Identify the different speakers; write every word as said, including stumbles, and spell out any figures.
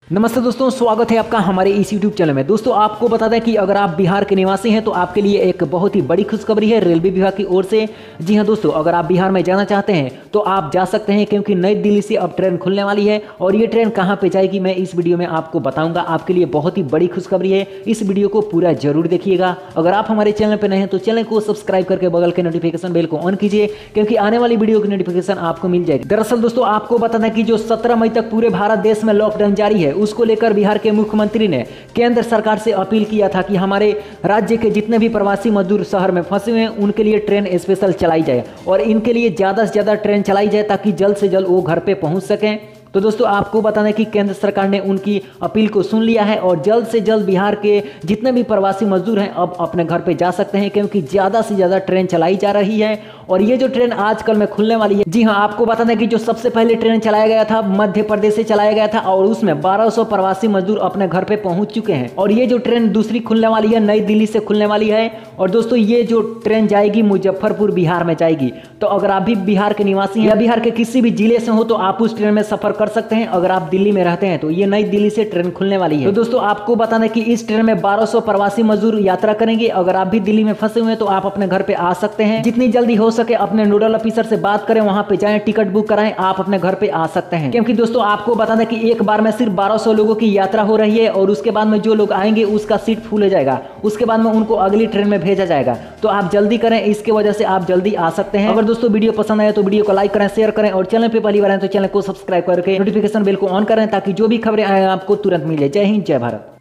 Speaker 1: नमस्ते दोस्तों, स्वागत है आपका हमारे इस यूट्यूब चैनल में। दोस्तों आपको बता दें कि अगर आप बिहार के निवासी हैं तो आपके लिए एक बहुत ही बड़ी खुशखबरी है रेलवे विभाग की ओर से। जी हां दोस्तों, अगर आप बिहार में जाना चाहते हैं तो आप जा सकते हैं, क्योंकि नई दिल्ली से अब ट्रेन खुलने वाली है और ये ट्रेन कहां पे जाएगी मैं इस वीडियो में आपको बताऊंगा। आपके लिए बहुत ही बड़ी खुशखबरी है, इस वीडियो को पूरा जरूर देखिएगा। अगर आप हमारे चैनल पर नए हैं तो चैनल को सब्सक्राइब करके बगल के नोटिफिकेशन बेल को ऑन कीजिए, क्योंकि आने वाली वीडियो की नोटिफिकेशन आपको मिल जाएगी। दरअसल दोस्तों आपको बता दें कि जो सत्रह मई तक पूरे भारत देश में लॉकडाउन जारी है, उसको लेकर बिहार के मुख्यमंत्री ने केंद्र सरकार से अपील किया था कि हमारे राज्य के जितने भी प्रवासी मजदूर शहर में फंसे हुए हैं उनके लिए ट्रेन स्पेशल चलाई जाए और इनके लिए ज़्यादा से ज़्यादा ट्रेन चलाई जाए ताकि जल्द से जल्द वो घर पे पहुंच सकें। तो दोस्तों आपको बता दें कि केंद्र सरकार ने उनकी अपील को सुन लिया है और जल्द से जल्द बिहार के जितने भी प्रवासी मजदूर हैं अब अपने घर पे जा सकते हैं, क्योंकि ज़्यादा से ज़्यादा ट्रेन चलाई जा रही है। और ये जो ट्रेन आजकल में खुलने वाली है, जी हाँ, आपको बता दें कि जो सबसे पहले ट्रेन चलाया गया था मध्य प्रदेश से चलाया गया था और उसमें बारह सौ प्रवासी मजदूर अपने घर पे पहुंच चुके हैं। और ये जो ट्रेन दूसरी खुलने वाली है नई दिल्ली से खुलने वाली है। और दोस्तों ये जो ट्रेन जाएगी मुजफ्फरपुर बिहार में जाएगी। तो अगर आप भी बिहार के निवासी हैं या बिहार के किसी भी जिले से हो तो आप उस ट्रेन में सफर कर सकते हैं। अगर आप दिल्ली में रहते हैं तो ये नई दिल्ली से ट्रेन खुलने वाली है। तो दोस्तों आपको बता दें कि इस ट्रेन में बारह सौ प्रवासी मजदूर यात्रा करेंगे। अगर आप भी दिल्ली में फंसे हुए हैं तो आप अपने घर पे आ सकते हैं। जितनी जल्दी हो सके अपने नोडल ऑफिसर से बात करें, वहां पे जाएं, टिकट बुक कराएं, आप अपने घर पे आ सकते हैं। क्योंकि दोस्तों आपको बता दें कि एक बार में सिर्फ बारह सौ लोगों की यात्रा हो रही है और उसके बाद में जो लोग आएंगे उसका सीट फुल हो जाएगा। उसके बाद में उनको अगली ट्रेन में भेजा जाएगा। तो आप जल्दी करें, इसके वजह से आप जल्दी आ सकते हैं। अगर दोस्तों वीडियो पसंद आए तो वीडियो को लाइक करें, शेयर करें और चैनल पे पहली बार आए तो चैनल को सब्सक्राइब करके नोटिफिकेशन बेल को ऑन करें ताकि जो भी खबरें आए आपको तुरंत मिले। जय हिंद, जय भारत।